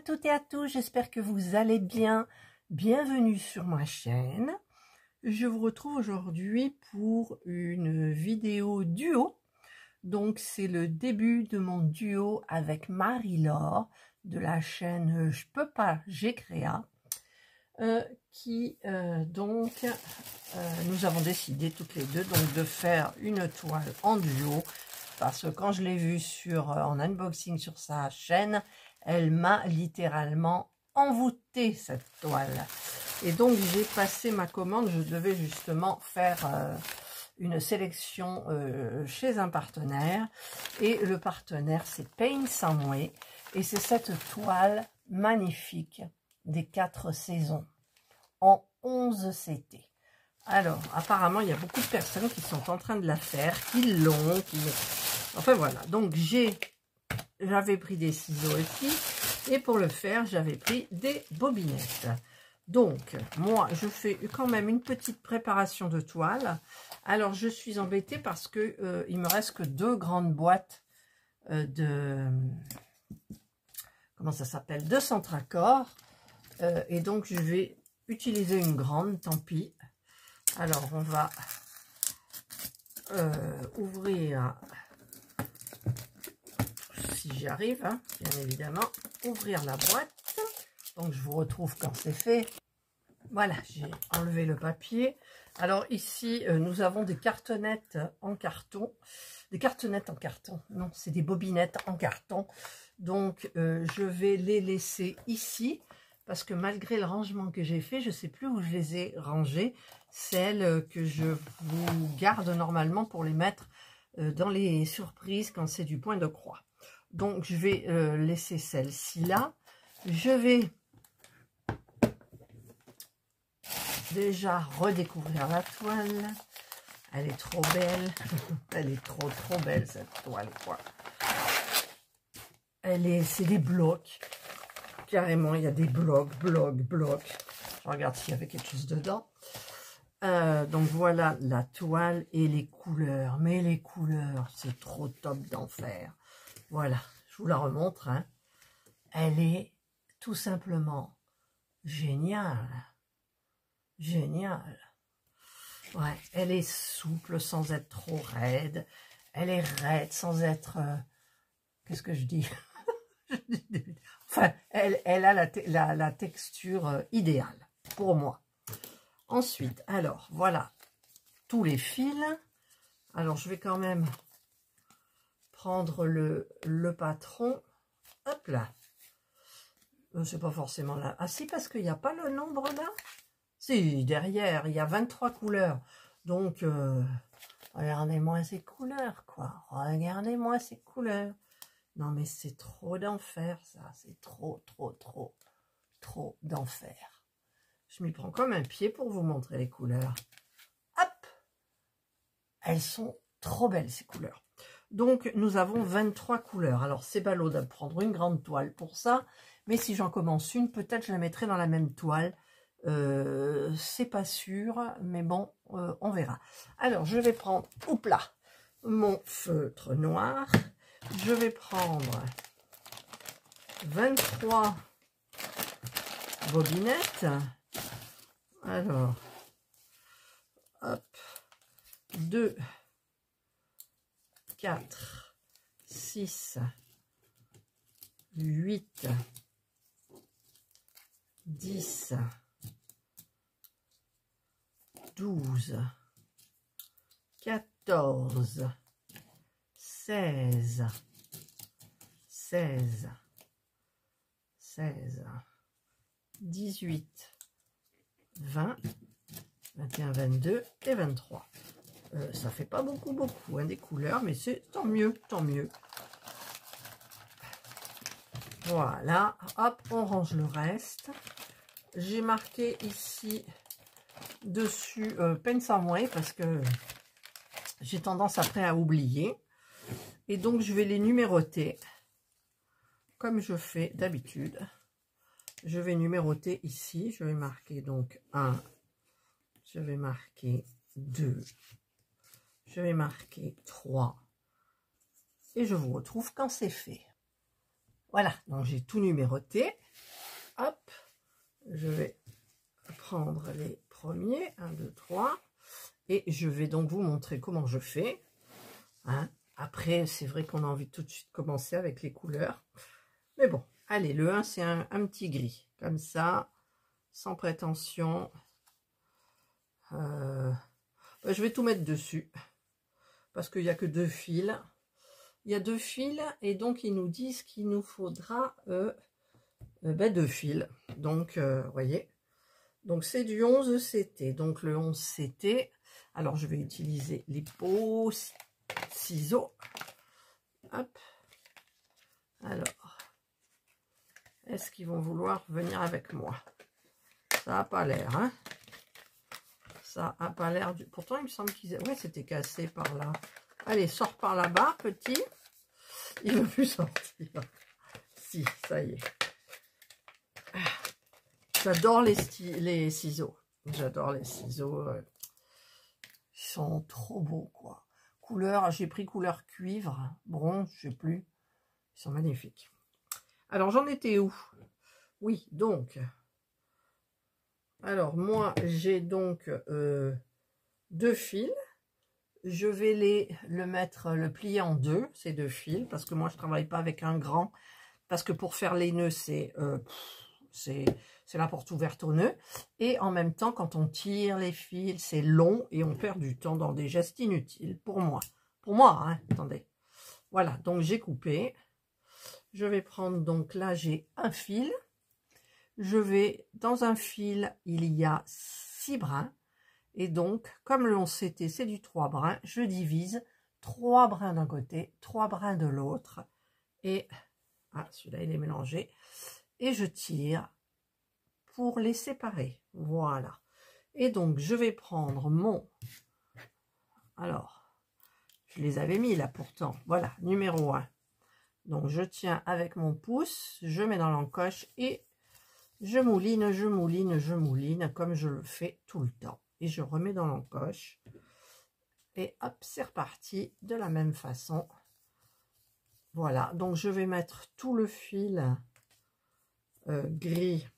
toutes et à tous, j'espère que vous allez bien. Bienvenue sur ma chaîne. Je vous retrouve aujourd'hui pour une vidéo duo. Donc c'est le début de mon duo avec Marie-Laure de la chaîne Je peux pas, j'ai créa. Nous avons décidé toutes les deux donc de faire une toile en duo. Parce que quand je l'ai vue en unboxing sur sa chaîne, elle m'a littéralement envoûté cette toile. Et donc j'ai passé ma commande, je devais justement faire une sélection chez un partenaire. Et le partenaire c'est Paint Someway. Et c'est cette toile magnifique des 4 saisons en 11 CT. Alors, apparemment, il y a beaucoup de personnes qui sont en train de la faire, qui l'ont, Enfin, voilà. Donc, j'avais pris des ciseaux ici. Et pour le faire, j'avais pris des bobinettes. Donc, moi, je fais quand même une petite préparation de toile. Alors, je suis embêtée parce que il me reste que 2 grandes boîtes comment ça s'appelle, de Centracor. Et donc, je vais utiliser une grande, tant pis. Alors, on va ouvrir, si j'y arrive, hein, bien évidemment, ouvrir la boîte. Donc, je vous retrouve quand c'est fait. Voilà, j'ai enlevé le papier. Alors, ici, nous avons des cartonnettes en carton. Des cartonnettes en carton, non, c'est des bobinettes en carton. Donc, je vais les laisser ici. Parce que malgré le rangement que j'ai fait, je ne sais plus où je les ai rangées. Celles que je vous garde normalement pour les mettre dans les surprises quand c'est du point de croix. Donc, je vais laisser celle-ci là. Je vais déjà redécouvrir la toile. Elle est trop belle. Elle est trop belle cette toile, quoi. C'est des blocs. Carrément, il y a des blocs. Je regarde s'il y avait quelque chose dedans. Donc voilà la toile et les couleurs. Mais les couleurs, c'est trop top d'enfer. Voilà, je vous la remontre. Hein. Elle est tout simplement géniale. Géniale. Ouais, elle est souple sans être trop raide. Elle est raide sans être... qu'est-ce que je dis? Enfin, elle a la texture idéale pour moi. Ensuite, alors, voilà tous les fils. Alors, je vais quand même prendre le patron. Hop là. C'est pas forcément là. Ah si, parce qu'il n'y a pas le nombre là. Si, derrière, il y a 23 couleurs. Donc, regardez-moi ces couleurs, quoi. Regardez-moi ces couleurs. Non, mais c'est trop d'enfer, ça. C'est trop d'enfer. Je m'y prends comme un pied pour vous montrer les couleurs. Hop! Elles sont trop belles, ces couleurs. Donc, nous avons 23 couleurs. Alors, c'est ballot de prendre une grande toile pour ça. Mais si j'en commence une, peut-être je la mettrai dans la même toile. C'est pas sûr, mais bon, on verra. Alors, je vais prendre, hop là, mon feutre noir. Je vais prendre 23 bobinettes. Alors, hop, 2, 4, 6, 8, 10, 12, 14, 16, 18, 20, 21, 22 et 23. Ça fait pas beaucoup hein, des couleurs, mais c'est tant mieux. Voilà, hop, on range le reste. J'ai marqué ici dessus Paint Someway parce que j'ai tendance après à oublier. Et donc, je vais les numéroter comme je fais d'habitude. Je vais numéroter ici. Je vais marquer donc 1. Je vais marquer 2. Je vais marquer 3. Et je vous retrouve quand c'est fait. Voilà, donc j'ai tout numéroté. hop, je vais prendre les premiers, 1, 2, 3, et je vais donc vous montrer comment je fais. Hein. Après, c'est vrai qu'on a envie de tout de suite commencer avec les couleurs. Mais bon, allez, le 1, c'est un petit gris, comme ça, sans prétention. Je vais tout mettre dessus, parce qu'il n'y a que 2 fils. Il y a 2 fils, et donc ils nous disent qu'il nous faudra 2 fils. Donc, vous voyez, donc c'est du 11 CT. Donc le 11 CT, alors je vais utiliser les beaux ciseaux. Hop. Alors, est-ce qu'ils vont vouloir venir avec moi? Ça n'a pas l'air, hein? Ça n'a pas l'air du... Pourtant, il me semble qu'ils... Ouais, c'était cassé par là. Allez, sors par là-bas, petit. Il ne veut plus sortir. Si, ça y est. J'adore les ciseaux. J'adore les ciseaux. Ils sont trop beaux, quoi. Couleur, j'ai pris couleur cuivre, bronze, je sais plus. Ils sont magnifiques. Alors, j'en étais où? Oui, donc... Alors, moi, j'ai donc 2 fils. Je vais le plier en 2, ces 2 fils, parce que moi, je ne travaille pas avec un grand. Parce que pour faire les nœuds, c'est la porte ouverte aux nœuds. Et en même temps, quand on tire les fils, c'est long et on perd du temps dans des gestes inutiles, pour moi. Pour moi, hein, attendez. Voilà, donc j'ai coupé. Je vais prendre, donc là, j'ai un fil. Je vais, dans un fil, il y a 6 brins. Et donc, comme le 11 CT, c'est du 3 brins, je divise 3 brins d'un côté, 3 brins de l'autre. Et, ah, celui-là, il est mélangé. Et je tire pour les séparer. Voilà. Et donc, je vais prendre mon... Alors, je les avais mis là pourtant. Voilà, numéro 1. Donc, je tiens avec mon pouce, je mets dans l'encoche et je mouline, je mouline, je mouline, comme je le fais tout le temps. Et je remets dans l'encoche. Et hop, c'est reparti de la même façon. Voilà, donc je vais mettre tout le fil gris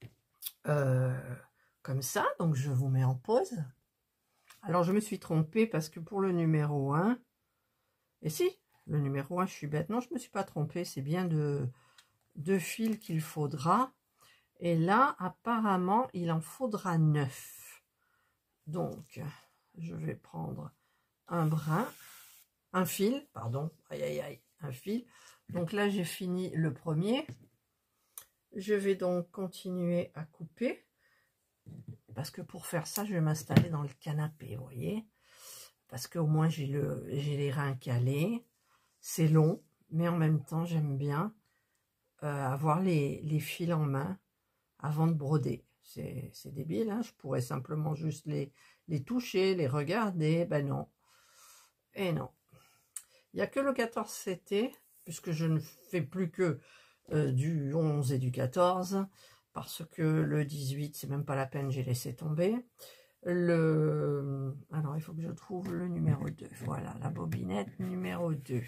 comme ça. Donc je vous mets en pause. Alors je me suis trompée parce que pour le numéro 1, et si, le numéro 1, je suis bête. Non, je ne me suis pas trompée, c'est bien deux fils qu'il faudra. Et là, apparemment, il en faudra 9. Donc, je vais prendre un fil, pardon, aïe aïe aïe, un fil. Donc là, j'ai fini le premier. Je vais donc continuer à couper, parce que pour faire ça, je vais m'installer dans le canapé, vous voyez, parce qu'au moins j'ai les reins calés. C'est long, mais en même temps, j'aime bien avoir les fils en main avant de broder. C'est débile, hein, je pourrais simplement juste les toucher, les regarder. Ben non. Et non. Il n'y a que le 14 CT, puisque je ne fais plus que du 11 et du 14, parce que le 18, c'est même pas la peine, j'ai laissé tomber. Alors, il faut que je trouve le numéro 2. Voilà, la bobinette numéro 2.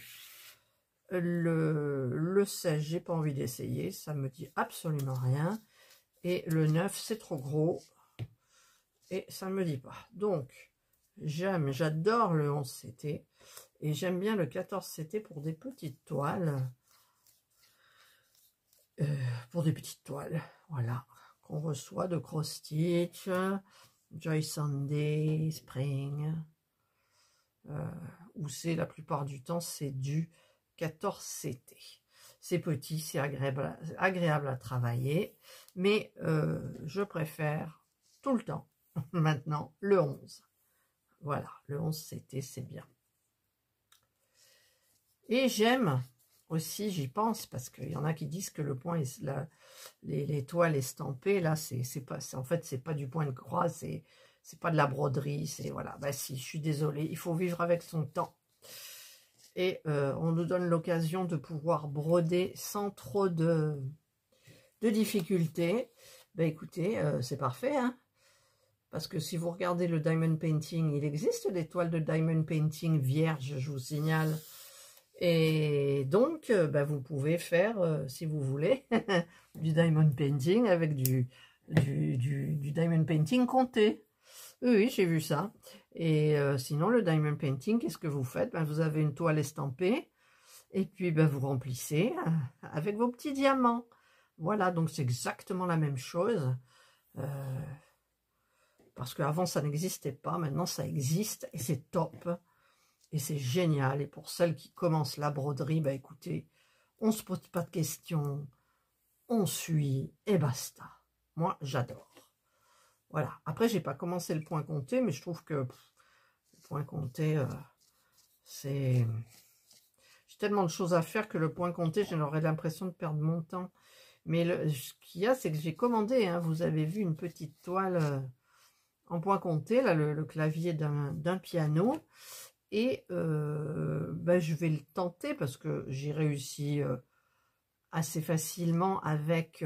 Le 16, j'ai pas envie d'essayer, ça me dit absolument rien. Et le 9, c'est trop gros. Et ça ne me dit pas. Donc, j'adore le 11 CT. Et j'aime bien le 14 CT pour des petites toiles. Voilà. Qu'on reçoit de Cross Stitch, Joy Sunday, Spring. Où c'est la plupart du temps, c'est du 14 CT. C'est petit, c'est agréable à travailler, mais je préfère tout le temps, maintenant, le 11. Voilà, le 11 CT, c'est bien. Et j'aime aussi, j'y pense, parce qu'il y en a qui disent que le point, les toiles estampées, là, en fait, c'est pas du point de croix, c'est pas de la broderie, c'est, voilà, bah si, je suis désolée, il faut vivre avec son temps. Et on nous donne l'occasion de pouvoir broder sans trop de difficultés. Ben écoutez, c'est parfait, hein, parce que si vous regardez le diamond painting, il existe des toiles de diamond painting vierges, je vous signale. Et donc, vous pouvez faire, si vous voulez, du diamond painting avec du diamond painting compté. Oui, j'ai vu ça. Et sinon, le diamond painting, qu'est-ce que vous faites? Vous avez une toile estampée et puis vous remplissez avec vos petits diamants. Voilà, donc c'est exactement la même chose. Parce qu'avant, ça n'existait pas. Maintenant, ça existe et c'est top. Et c'est génial. Et pour celles qui commencent la broderie, écoutez, on ne se pose pas de questions. On suit et basta. Moi, j'adore. Voilà. Après, j'ai pas commencé le point compté, mais je trouve que le point compté, c'est... J'ai tellement de choses à faire que le point compté, j'aurais l'impression de perdre mon temps. Mais ce qu'il y a, c'est que j'ai commandé, hein, vous avez vu une petite toile en point compté, là, le clavier d'un piano. Et je vais le tenter parce que j'ai réussi assez facilement avec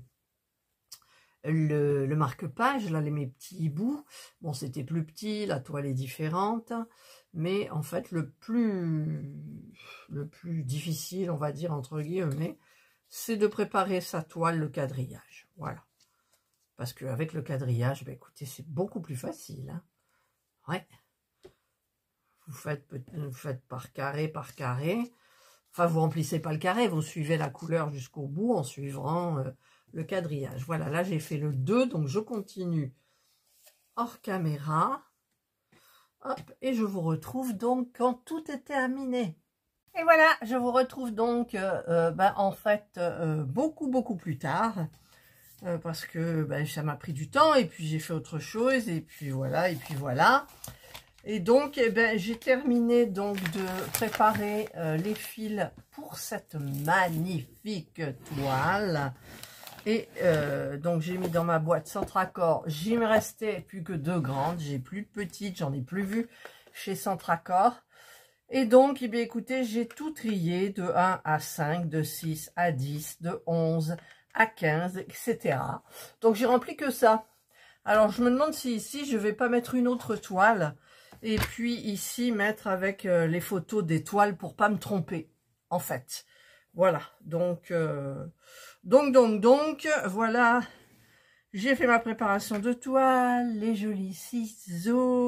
le marque-page, là, mes petits bouts. Bon, c'était plus petit, la toile est différente, mais en fait, le plus difficile, on va dire, entre guillemets, c'est de préparer sa toile, le quadrillage. Voilà. Parce qu'avec le quadrillage, écoutez, c'est beaucoup plus facile. Hein. Ouais. Vous faites par carré, par carré. Enfin, vous remplissez pas le carré, vous suivez la couleur jusqu'au bout en suivant le quadrillage. Voilà, là, j'ai fait le 2, donc je continue hors caméra. Hop, et je vous retrouve donc quand tout est terminé. Et voilà, je vous retrouve donc, en fait, beaucoup plus tard. Parce que ça m'a pris du temps, et puis j'ai fait autre chose, et puis voilà, et puis voilà. Et donc, j'ai terminé donc de préparer les fils pour cette magnifique toile. Et donc, j'ai mis dans ma boîte Centracor. J'y me restait plus que 2 grandes. J'ai plus de petites, j'en ai plus vu chez Centracor. Et donc, écoutez, j'ai tout trié de 1 à 5, de 6 à 10, de 11 à 15, etc. Donc, j'ai rempli que ça. Alors, je me demande si ici, je vais pas mettre une autre toile. Et puis ici, mettre avec les photos des toiles pour pas me tromper, en fait. Voilà, donc, voilà. J'ai fait ma préparation de toile, les jolis ciseaux.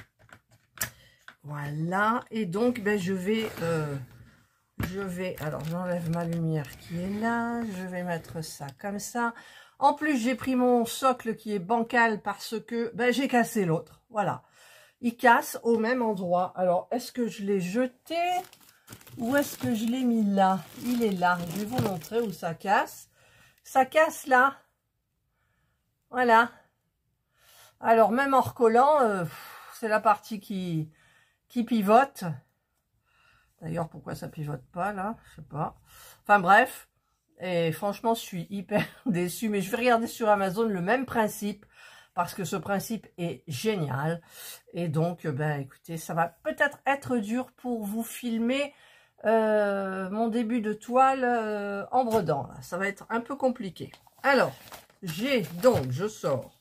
Voilà, et donc, je vais, alors j'enlève ma lumière qui est là. Je vais mettre ça comme ça. En plus, j'ai pris mon socle qui est bancal parce que j'ai cassé l'autre. Voilà. Il casse au même endroit. Alors, est-ce que je l'ai jeté ou est-ce que je l'ai mis là? Il est là. Je vais vous montrer où ça casse. Ça casse là. Voilà. Alors, même en recollant, c'est la partie qui pivote. D'ailleurs, pourquoi ça pivote pas là? Je sais pas. Enfin, bref. Et franchement, je suis hyper déçue. Mais je vais regarder sur Amazon le même principe. Parce que ce principe est génial. Et donc, écoutez, ça va peut-être être dur pour vous filmer mon début de toile en brodant. Là. Ça va être un peu compliqué. Alors, je sors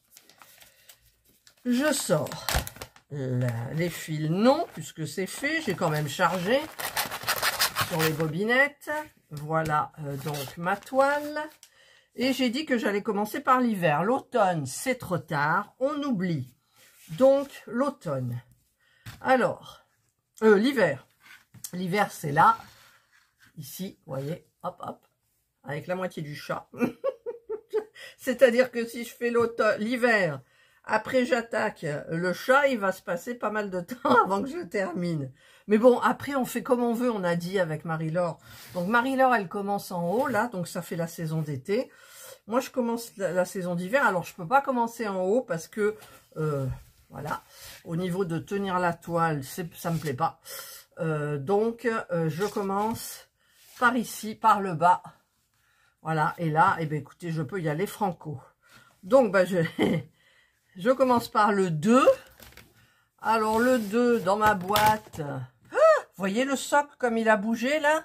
les fils, non, puisque c'est fait. J'ai quand même chargé sur les bobinettes. Voilà donc ma toile. Et j'ai dit que j'allais commencer par l'hiver. L'automne, c'est trop tard. On oublie. Donc, l'automne. Alors, l'hiver. L'hiver, c'est là. Ici, vous voyez. Hop, hop. Avec la moitié du chat. C'est-à-dire que si je fais l'hiver, après j'attaque le chat, il va se passer pas mal de temps avant que je termine. Mais bon, après, on fait comme on veut, on a dit avec Marie-Laure. Donc, Marie-Laure, elle commence en haut, là. Donc, ça fait la saison d'été. Moi, je commence la saison d'hiver. Alors, je peux pas commencer en haut parce que, voilà, au niveau de tenir la toile, ça me plaît pas. Je commence par ici, par le bas. Voilà, et là, écoutez, je peux y aller franco. Donc, je commence par le 2. Alors, le 2, dans ma boîte... voyez le socle comme il a bougé, là?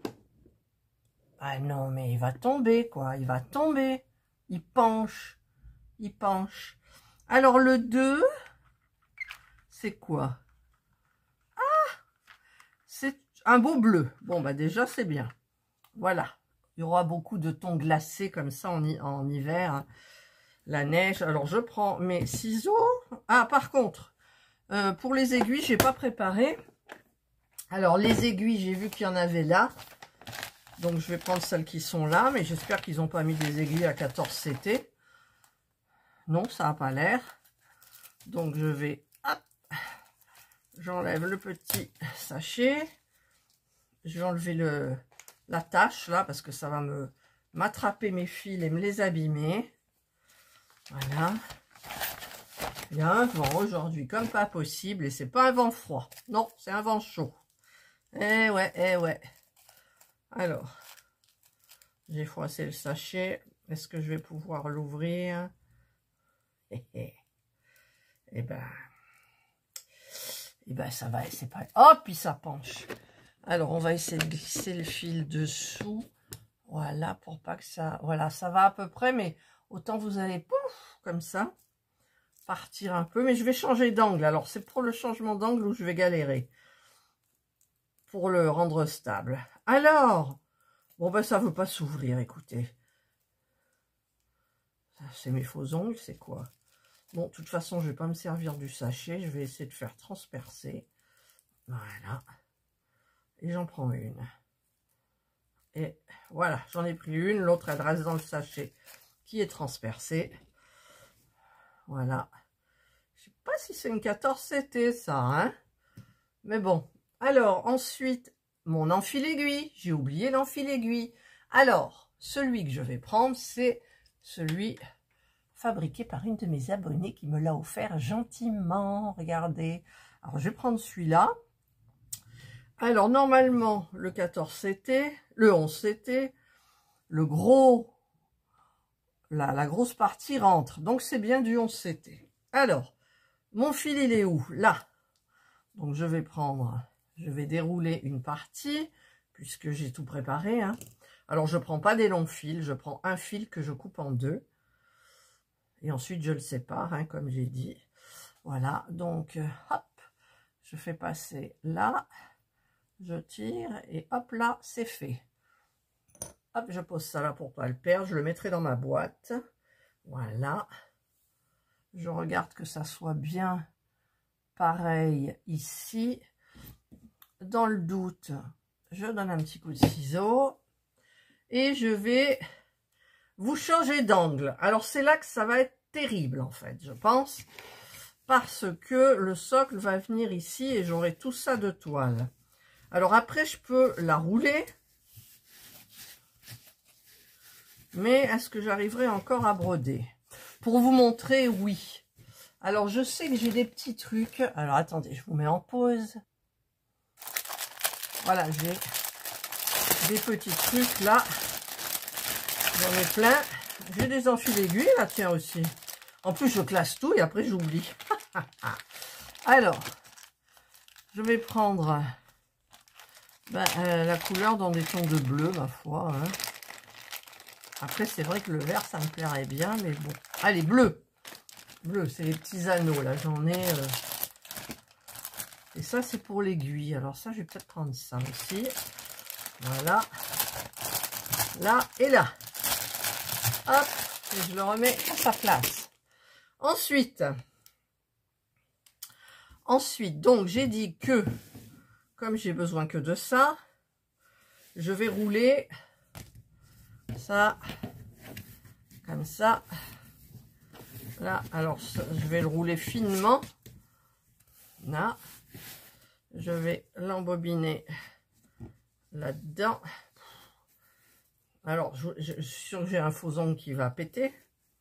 Ah non, mais il va tomber, quoi. Il va tomber. Il penche. Il penche. Alors, le 2, c'est quoi? Ah! C'est... un beau bleu. Bon, bah déjà, c'est bien. Voilà. Il y aura beaucoup de tons glacés comme ça en hiver. Hein. La neige. Alors, je prends mes ciseaux. Ah, par contre, pour les aiguilles, j'ai pas préparé. Alors, les aiguilles, j'ai vu qu'il y en avait là. Donc, je vais prendre celles qui sont là. Mais j'espère qu'ils n'ont pas mis des aiguilles à 14 CT. Non, ça n'a pas l'air. Donc, je vais... Hop, j'enlève le petit sachet. Je vais enlever la tache, là, parce que ça va m'attraper mes fils et me les abîmer. Voilà. Il y a un vent aujourd'hui, comme pas possible. Et c'est pas un vent froid. Non, c'est un vent chaud. Eh ouais, eh ouais. Alors, j'ai froissé le sachet. Est-ce que je vais pouvoir l'ouvrir? Eh ben, ça va, c'est pas... Hop, puis ça penche. Alors, on va essayer de glisser le fil dessous. Voilà, pour pas que ça... Voilà, ça va à peu près, mais autant vous allez, pouf, comme ça, partir un peu. Mais je vais changer d'angle. Alors, c'est pour le changement d'angle où je vais galérer. Pour le rendre stable. Alors, bon, ben, ça veut pas s'ouvrir, écoutez. C'est mes faux ongles, c'est quoi? Bon, de toute façon, je vais pas me servir du sachet. Je vais essayer de faire transpercer. Voilà. Et j'en prends une. Et voilà, j'en ai pris une. L'autre, elle reste dans le sachet qui est transpercée. Voilà. Je sais pas si c'est une 14 CT, ça, hein. Mais bon. Alors, ensuite, mon enfile-aiguille. J'ai oublié l'enfile-aiguille. Alors, celui que je vais prendre, c'est celui... fabriqué par une de mes abonnées qui me l'a offert gentiment. Regardez. Alors, je vais prendre celui-là. Alors, normalement, le 14 CT, le 11 CT, le gros, la grosse partie rentre. Donc, c'est bien du 11 CT. Alors, mon fil, il est où? Là. Donc, je vais dérouler une partie, puisque j'ai tout préparé. Hein. Alors, je ne prends pas des longs fils, je prends un fil que je coupe en deux. Et ensuite, je le sépare, hein, comme j'ai dit. Voilà, donc, hop, je fais passer là, je tire, et hop, là, c'est fait. Hop, je pose ça là pour pas le perdre, je le mettrai dans ma boîte. Voilà. Je regarde que ça soit bien pareil ici. Dans le doute, je donne un petit coup de ciseau. Et je vais vous changer d'angle. Alors, c'est là que ça va être terrible, en fait, je pense. Parce que le socle va venir ici et j'aurai tout ça de toile. Alors, après, je peux la rouler. Mais est-ce que j'arriverai encore à broder? Pour vous montrer, oui. Alors, je sais que j'ai des petits trucs. Alors, attendez, je vous mets en pause. Voilà, j'ai des petits trucs là. J'en ai plein. J'ai des enfiles aiguilles là, tiens aussi. En plus, je classe tout et après, j'oublie. Alors, je vais prendre la couleur dans des tons de bleu, ma foi. Hein. Après, c'est vrai que le vert, ça me plairait bien, mais bon. Allez, bleu. Bleu, c'est les petits anneaux, là, j'en ai... Et ça, c'est pour l'aiguille. Alors ça, je vais peut-être prendre ça aussi. Voilà. Là et là. Hop, et je le remets à sa place. Ensuite, donc, j'ai dit que, comme j'ai besoin que de ça, je vais rouler ça, comme ça. Là, alors, je vais le rouler finement. Là. Je vais l'embobiner là-dedans. Alors, je suis sûre que j'ai un faux ongle qui va péter.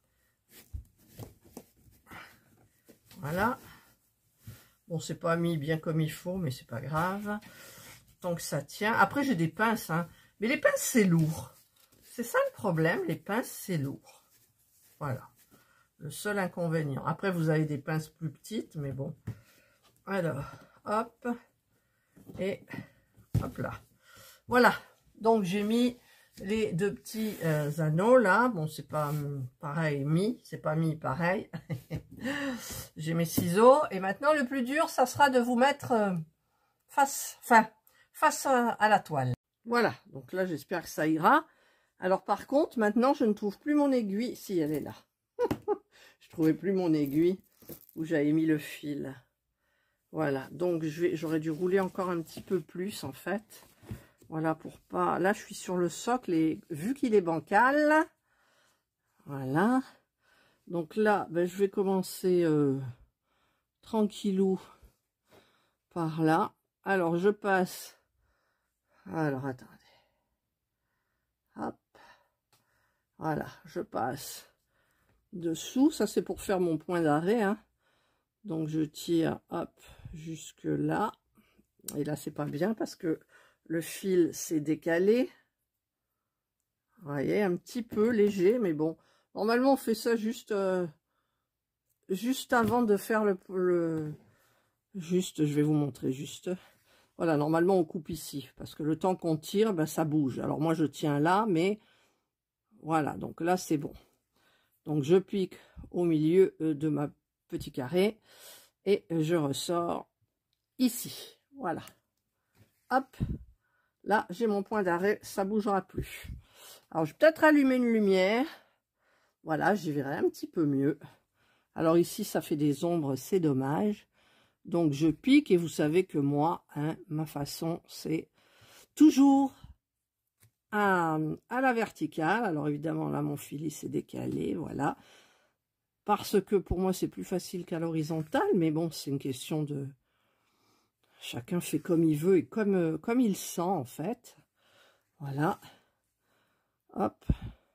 Voilà. Bon, c'est pas mis bien comme il faut, mais c'est pas grave. Tant que ça tient. Après, j'ai des pinces, hein. Mais les pinces, c'est lourd. C'est ça le problème, les pinces, c'est lourd. Voilà. Le seul inconvénient. Après, vous avez des pinces plus petites, mais bon. Alors, hop. Et hop là. Voilà. Donc, j'ai mis les deux petits anneaux là. Bon, c'est pas pareil, c'est pas mis pareil. J'ai mes ciseaux. Et maintenant, le plus dur, ça sera de vous mettre face à la toile. Voilà, donc là j'espère que ça ira. Alors par contre, maintenant je ne trouve plus mon aiguille. Si, elle est là. Je trouvais plus mon aiguille où j'avais mis le fil. Voilà, donc j'aurais dû rouler encore un petit peu plus en fait. Voilà, pour pas... Là, je suis sur le socle et vu qu'il est bancal, voilà. Donc là, ben, je vais commencer tranquillou par là. Alors, je passe... Alors, attendez. Hop. Voilà, je passe dessous. Ça, c'est pour faire mon point d'arrêt, hein. Donc, je tire, hop, jusque là. Et là, c'est pas bien parce que le fil s'est décalé. Vous voyez, un petit peu léger, mais bon. Normalement, on fait ça juste, juste avant de faire Juste, je vais vous montrer juste. Voilà, normalement, on coupe ici. Parce que le temps qu'on tire, ben, ça bouge. Alors, moi, je tiens là, mais... Voilà, donc là, c'est bon. Donc, je pique au milieu de ma petit carré. Et je ressors ici. Voilà. Hop. Là, j'ai mon point d'arrêt. Ça bougera plus. Alors, je vais peut-être allumer une lumière. Voilà, j'y verrai un petit peu mieux. Alors ici, ça fait des ombres, c'est dommage. Donc, je pique et vous savez que moi, hein, ma façon, c'est toujours à la verticale. Alors, évidemment, là, mon fil s'est décalé, voilà. Parce que pour moi, c'est plus facile qu'à l'horizontale. Mais bon, c'est une question de... Chacun fait comme il veut et comme il sent, en fait. Voilà. Hop.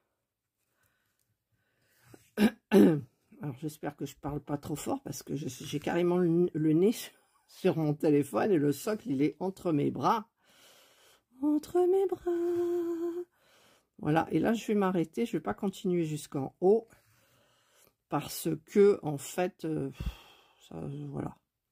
Alors, j'espère que je parle pas trop fort parce que j'ai carrément le nez sur mon téléphone et le socle, il est entre mes bras. Entre mes bras. Voilà, et là, je vais m'arrêter. Je vais pas continuer jusqu'en haut parce que, en fait, ça, voilà.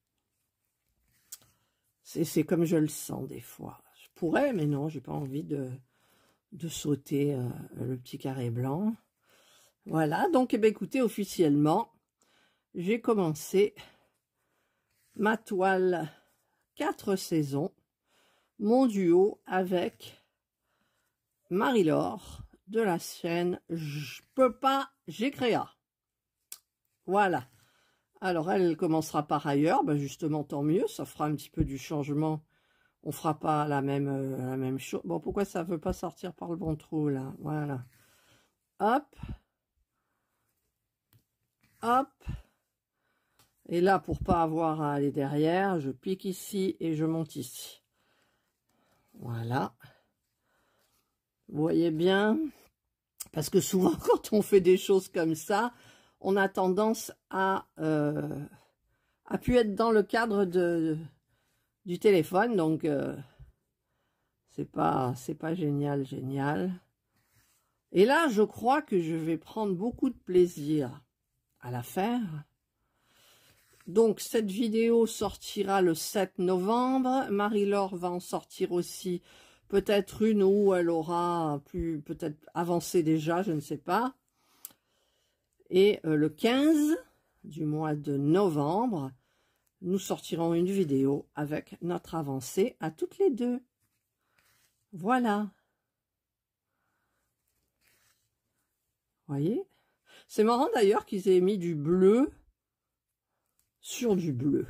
C'est comme je le sens des fois. Je pourrais, mais non, j'ai pas envie de sauter le petit carré blanc. Voilà, donc, eh bien, écoutez, officiellement, j'ai commencé ma toile 4 saisons, mon duo avec Marie-Laure de la chaîne Je peux pas, j'ai créé. Voilà. Alors, elle commencera par ailleurs, ben justement, tant mieux, ça fera un petit peu du changement. On fera pas la même chose. Bon, pourquoi ça veut pas sortir par le bon trou, là? Voilà. Hop. Hop. Et là, pour pas avoir à aller derrière, je pique ici et je monte ici. Voilà. Vous voyez bien? Parce que souvent, quand on fait des choses comme ça, on a tendance à pu être dans le cadre du téléphone. Donc, c'est pas génial. Et là, je crois que je vais prendre beaucoup de plaisir à la faire. Donc, cette vidéo sortira le 7 novembre. Marie-Laure va en sortir aussi peut-être une où elle aura pu peut-être avancer déjà, je ne sais pas. Et le 15 du mois de novembre, nous sortirons une vidéo avec notre avancée à toutes les deux. Voilà. Voyez? C'est marrant d'ailleurs qu'ils aient mis du bleu sur du bleu.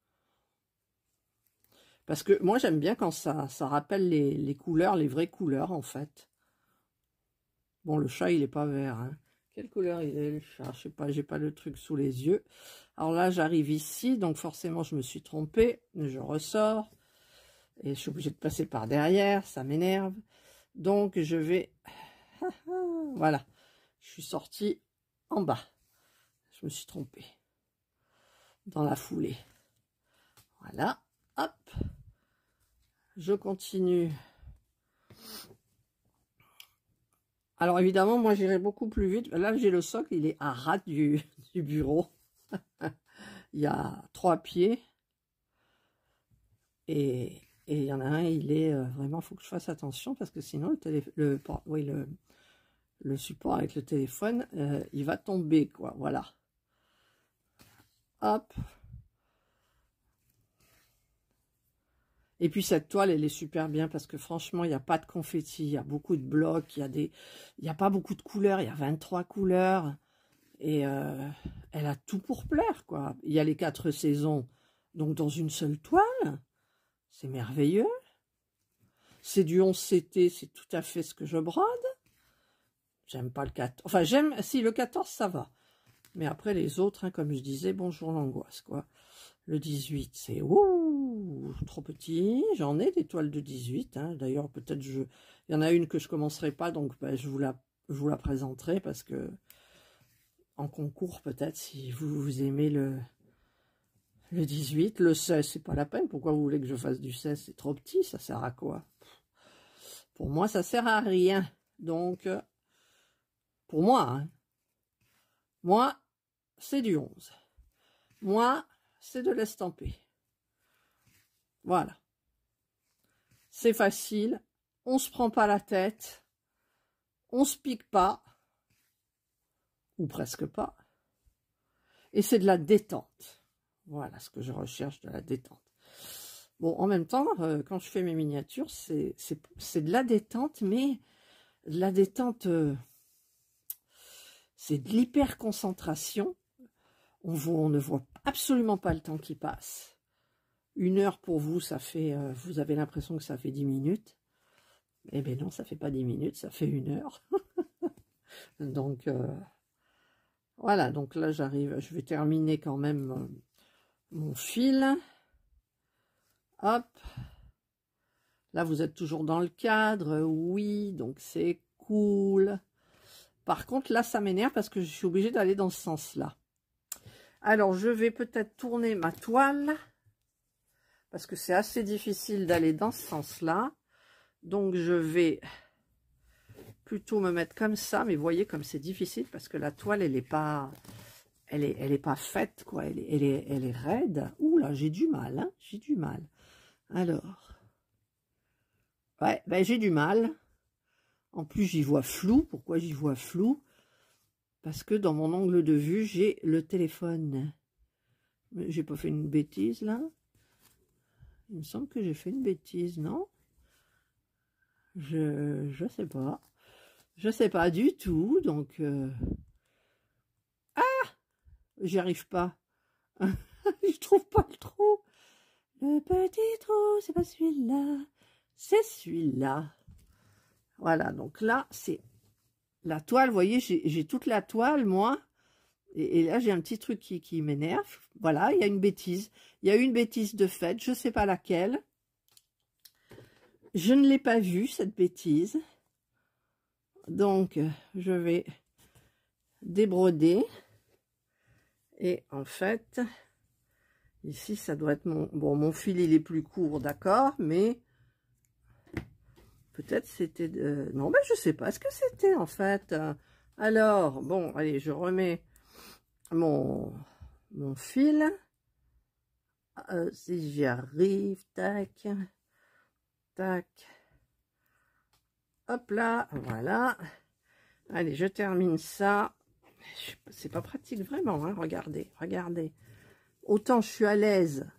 Parce que moi, j'aime bien quand ça rappelle les couleurs, les vraies couleurs, en fait. Bon, le chat, il n'est pas vert, hein. Quelle couleur il est, le chat? Je sais pas, j'ai pas le truc sous les yeux. Alors là, j'arrive ici, donc forcément, je me suis trompée. Je ressors. Et je suis obligée de passer par derrière, ça m'énerve. Donc, je vais... Voilà. Je suis sortie en bas. Je me suis trompée. Dans la foulée. Voilà. Hop. Je continue. Alors évidemment, moi j'irai beaucoup plus vite. Là, j'ai le socle, il est à ras du bureau. Il y a 3 pieds. Et il y en a un, il est vraiment, il faut que je fasse attention parce que sinon le support avec le téléphone, il va tomber, quoi. Voilà. Hop. Et puis cette toile, elle est super bien parce que franchement, il n'y a pas de confetti, il y a beaucoup de blocs, il y a pas beaucoup de couleurs, il y a 23 couleurs. Et elle a tout pour plaire, quoi. Il y a les 4 saisons, donc dans une seule toile. C'est merveilleux. C'est du 11 CT, c'est tout à fait ce que je brode. J'aime pas le 14. Enfin, j'aime... Si, le 14, ça va. Mais après, les autres, hein, comme je disais, bonjour l'angoisse, quoi. Le 18, c'est... Ouh, trop petit. J'en ai des toiles de 18. Hein. D'ailleurs, peut-être il y en a une que je commencerai pas, donc ben, je vous la présenterai, parce que... En concours, peut-être, si vous aimez le 18. Le 16, c'est pas la peine. Pourquoi vous voulez que je fasse du 16? C'est trop petit, ça sert à quoi? Pour moi, ça sert à rien. Donc, pour moi, hein, moi, c'est du 11. Moi, c'est de l'estampé. Voilà. C'est facile. On se prend pas la tête. On se pique pas. Ou presque pas. Et c'est de la détente. Voilà ce que je recherche, de la détente. Bon, en même temps, quand je fais mes miniatures, c'est de la détente, mais de la détente, c'est de l'hyper concentration. On ne voit absolument pas le temps qui passe. 1 heure pour vous, ça fait, vous avez l'impression que ça fait 10 minutes. Eh bien non, ça fait pas 10 minutes, ça fait 1 heure. Donc, voilà, donc là j'arrive, je vais terminer quand même mon fil. Hop. Là, vous êtes toujours dans le cadre, oui, donc c'est cool. Par contre, là, ça m'énerve parce que je suis obligée d'aller dans ce sens-là. Alors, je vais peut-être tourner ma toile, parce que c'est assez difficile d'aller dans ce sens-là. Donc, je vais plutôt me mettre comme ça, mais vous voyez comme c'est difficile, parce que la toile, elle est pas faite, quoi. Elle est raide. Ouh là, j'ai du mal, hein, j'ai du mal. Alors... Ouais, ben j'ai du mal. En plus, j'y vois flou. Pourquoi j'y vois flou? Parce que dans mon angle de vue, j'ai le téléphone. J'ai pas fait une bêtise, là? Il me semble que j'ai fait une bêtise, non? Je sais pas. Je sais pas du tout, donc... Ah! J'y arrive pas. Je trouve pas le trou. Le petit trou, c'est pas celui-là. C'est celui-là. Voilà, donc là, c'est la toile. Vous voyez, j'ai toute la toile, moi. Et là, j'ai un petit truc qui m'énerve. Voilà, il y a une bêtise. Il y a une bêtise de fait, je ne sais pas laquelle. Je ne l'ai pas vue, cette bêtise. Donc, je vais débroder. Et en fait, ici, ça doit être mon... Bon, mon fil, il est plus court, d'accord, mais... Peut-être c'était... Non, ben je sais pas ce que c'était, en fait. Alors, bon, allez, je remets mon fil. Si j'y arrive, tac, tac. Hop là, voilà. Allez, je termine ça. C'est pas pratique vraiment, hein, regardez, regardez. Autant je suis à l'aise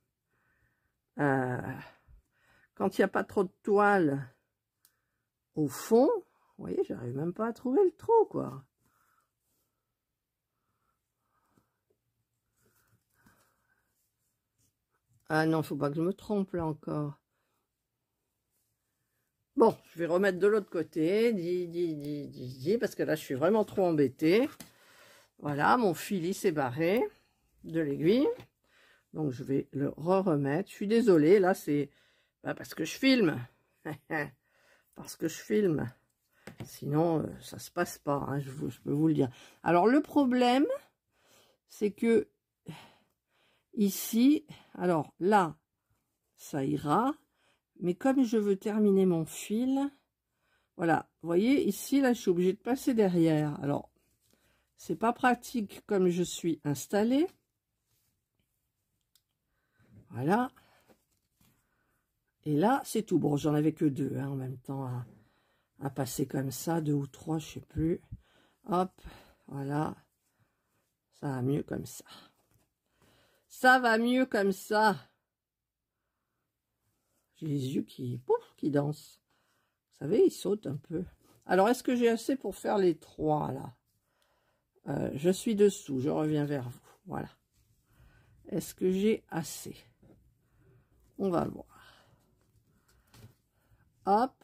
quand il n'y a pas trop de toile au fond. Vous voyez, j'arrive même pas à trouver le trou, quoi. Ah non, faut pas que je me trompe là encore. Bon, je vais remettre de l'autre côté, parce que là, je suis vraiment trop embêtée. Voilà, mon fil, il s'est barré de l'aiguille. Donc, je vais le remettre. Je suis désolée, là, c'est parce que je filme. Parce que je filme. Sinon, ça se passe pas, hein, je peux vous le dire. Alors, le problème, c'est que ici, alors là, ça ira. Mais comme je veux terminer mon fil, voilà, vous voyez, ici, là, je suis obligée de passer derrière. Alors, c'est pas pratique comme je suis installée. Voilà. Et là, c'est tout. Bon, j'en avais que 2, hein, en même temps, à passer comme ça, 2 ou 3, je sais plus. Hop, voilà. Ça va mieux comme ça. Ça va mieux comme ça. J'ai les yeux qui, pouf, qui dansent. Vous savez, ils sautent un peu. Alors, est-ce que j'ai assez pour faire les 3, là? Je suis dessous, je reviens vers vous. Voilà. Est-ce que j'ai assez? On va voir. Hop.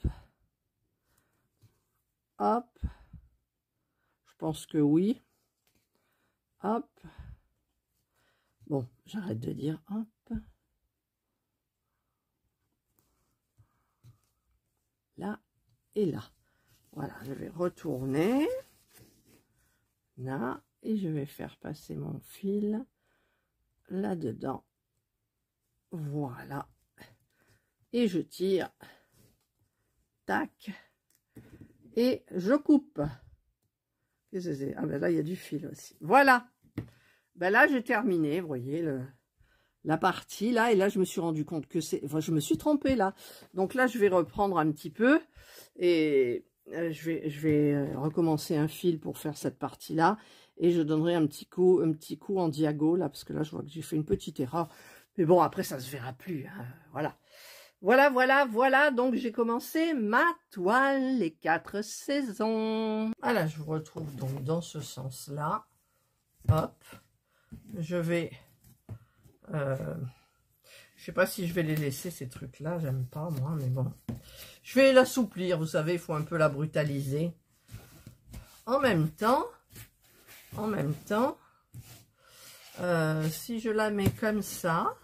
Hop. Je pense que oui. Hop. Bon, j'arrête de dire hop. Là et là. Voilà, je vais retourner. Là. Et je vais faire passer mon fil là-dedans. Voilà. Et je tire. Tac. Et je coupe. Qu'est-ce que c'est? Ah ben là, il y a du fil aussi. Voilà. Ben là, j'ai terminé, vous voyez, la partie là. Et là, je me suis rendu compte que c'est... Enfin, je me suis trompée là. Donc là, je vais reprendre un petit peu. Et je vais recommencer un fil pour faire cette partie là. Et je donnerai un petit coup en diago là. Parce que là, je vois que j'ai fait une petite erreur. Mais bon, après, ça se verra plus. Hein. Voilà. Voilà, donc j'ai commencé ma toile, les 4 saisons. Voilà, je vous retrouve donc dans ce sens-là. Hop, je vais... je sais pas si je vais les laisser, ces trucs-là, j'aime pas, moi, mais bon. Je vais l'assouplir, vous savez, il faut un peu la brutaliser. En même temps, si je la mets comme ça,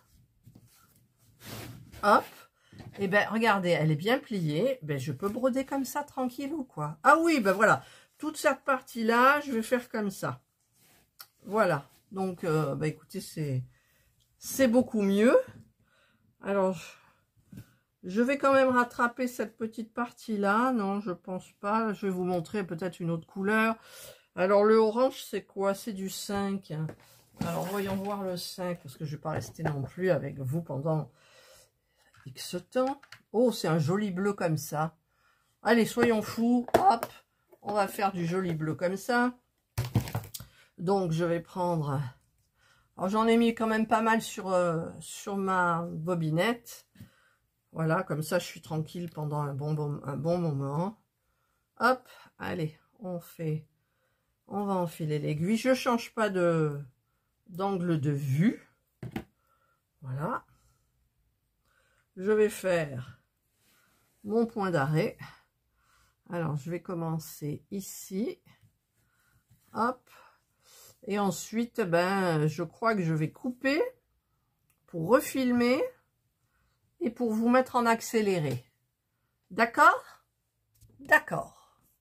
hop, et ben regardez, elle est bien pliée, ben je peux broder comme ça tranquillou quoi. Ah oui, ben voilà, toute cette partie là, je vais faire comme ça. Voilà, donc ben écoutez, c'est beaucoup mieux. Alors je vais quand même rattraper cette petite partie là, non je pense pas, je vais vous montrer peut-être une autre couleur. Alors le orange c'est quoi? C'est du 5. Alors voyons voir le 5, parce que je vais pas rester non plus avec vous pendant X temps. Oh, c'est un joli bleu comme ça. Allez, soyons fous. Hop, on va faire du joli bleu comme ça. Donc, je vais prendre... Alors, j'en ai mis quand même pas mal sur ma bobinette. Voilà, comme ça, je suis tranquille pendant un bon moment. Hop, allez, on va enfiler l'aiguille. Je change pas d'angle de vue. Voilà. Je vais faire mon point d'arrêt. Alors, je vais commencer ici. Hop. Et ensuite, ben, je crois que je vais couper pour refilmer et pour vous mettre en accéléré. D'accord? D'accord.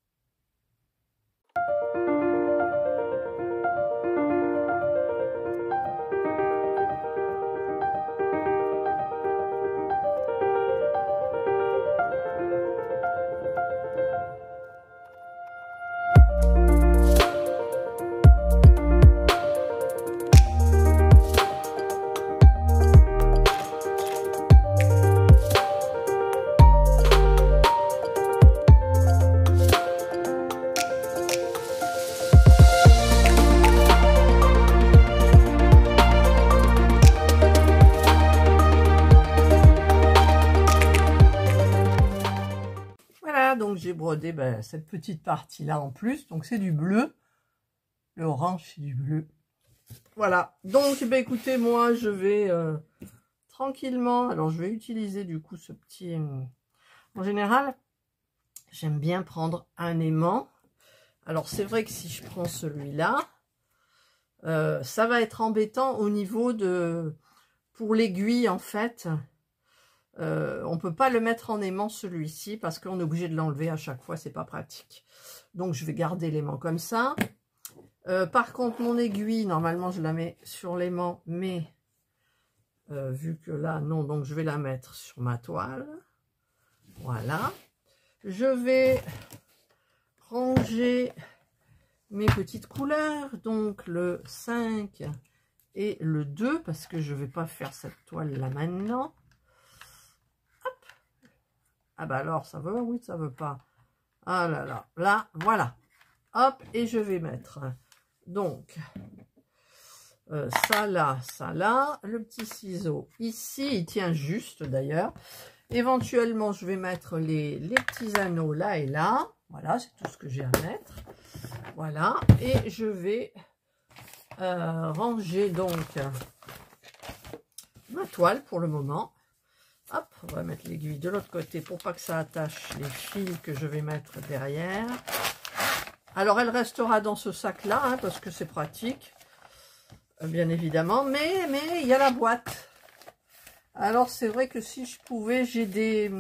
Donc j'ai brodé cette petite partie là en plus, donc c'est du bleu, le orange c'est du bleu, voilà. Donc ben, écoutez, moi je vais tranquillement, alors je vais utiliser du coup ce petit, en général j'aime bien prendre un aimant. Alors c'est vrai que si je prends celui-là, ça va être embêtant au niveau pour l'aiguille en fait. On peut pas le mettre en aimant celui-ci parce qu'on est obligé de l'enlever à chaque fois, c'est pas pratique. Donc je vais garder l'aimant comme ça. Par contre mon aiguille, normalement je la mets sur l'aimant, mais vu que là non, donc je vais la mettre sur ma toile. Voilà. Je vais ranger mes petites couleurs, donc le 5 et le 2, parce que je vais pas faire cette toile là maintenant. Ah bah alors, ça veut? Oui, ça veut pas. Ah là là, là, voilà. Hop, et je vais mettre, donc, ça là, le petit ciseau ici, il tient juste d'ailleurs. Éventuellement, je vais mettre les petits anneaux là et là. Voilà, c'est tout ce que j'ai à mettre. Voilà, et je vais ranger donc ma toile pour le moment. Hop, on va mettre l'aiguille de l'autre côté pour pas que ça attache les fils que je vais mettre derrière. Alors, elle restera dans ce sac-là, hein, parce que c'est pratique, bien évidemment. Mais il y a la boîte. Alors, c'est vrai que si je pouvais, j'ai des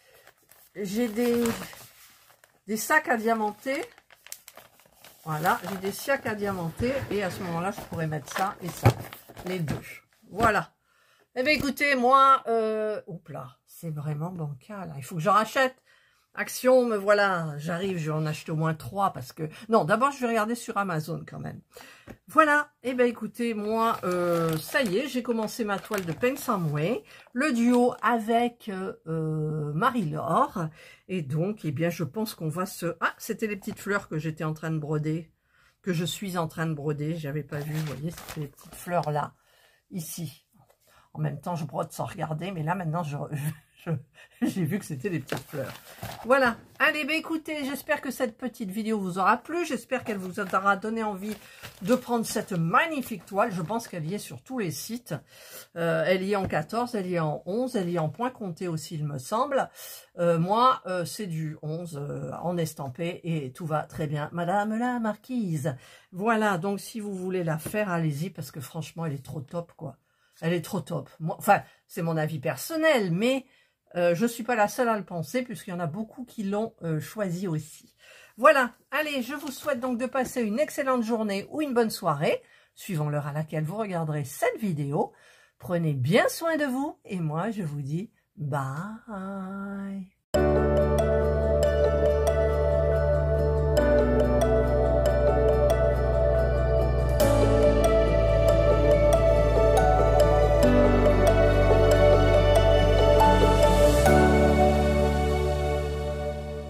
sacs à diamanter. Voilà, j'ai des sacs à diamanter. Et à ce moment-là, je pourrais mettre ça et ça, les deux. Voilà. Eh bien, écoutez, moi, oups là, c'est vraiment bancal. Il faut que j'en rachète. Action, me voilà, j'arrive, je vais en acheter au moins 3 parce que... Non, d'abord, je vais regarder sur Amazon quand même. Voilà, et bien écoutez, moi, ça y est, j'ai commencé ma toile de Paint Some Way, le duo avec Marie-Laure. Et donc, eh bien, je pense qu'on va se... Ah, c'était les petites fleurs que j'étais en train de broder, que je suis en train de broder, j'avais pas vu, vous voyez, c'était les petites fleurs là, ici. En même temps, je brode sans regarder, mais là, maintenant, j'ai vu que c'était des petites fleurs. Voilà. Allez, ben écoutez, j'espère que cette petite vidéo vous aura plu. J'espère qu'elle vous aura donné envie de prendre cette magnifique toile. Je pense qu'elle y est sur tous les sites. Elle y est en 14, elle y est en 11, elle y est en point compté aussi, il me semble. Moi, c'est du 11 en estampé et tout va très bien. Madame la marquise. Voilà, donc si vous voulez la faire, allez-y parce que franchement, elle est trop top, quoi. Elle est trop top. Moi, enfin, c'est mon avis personnel, mais je ne suis pas la seule à le penser, puisqu'il y en a beaucoup qui l'ont choisi aussi. Voilà, allez, je vous souhaite donc de passer une excellente journée ou une bonne soirée, suivant l'heure à laquelle vous regarderez cette vidéo. Prenez bien soin de vous, et moi, je vous dis bye.